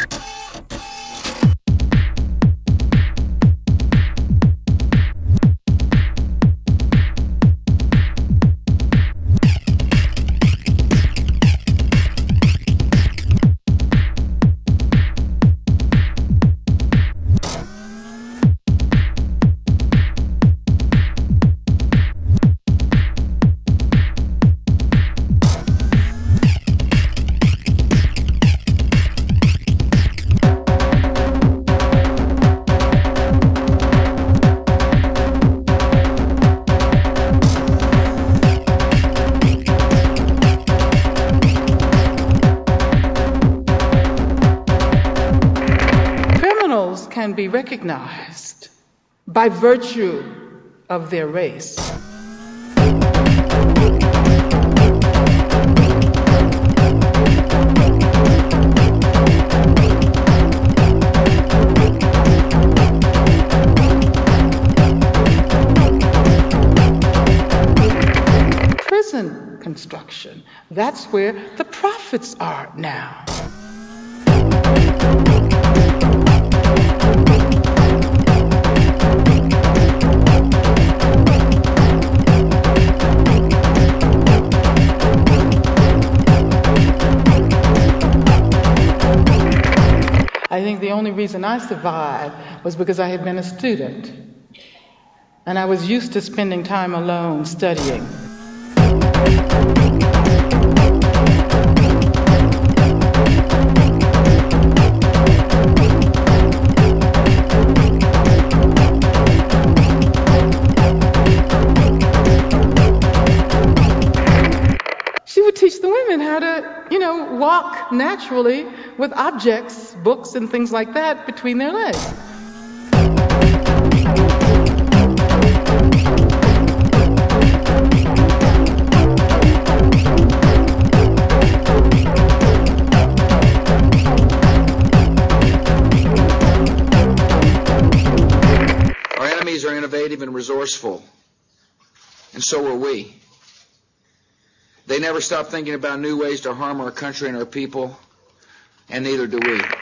Can be recognized by virtue of their race. Prison construction, that's where the profits are now. I think the only reason I survived was because I had been a student, and I was used to spending time alone studying. She would teach the women how to, walk naturally with objects, books and things like that between their legs. Our enemies are innovative and resourceful, and so are we. They never stop thinking about new ways to harm our country and our people, and neither do we.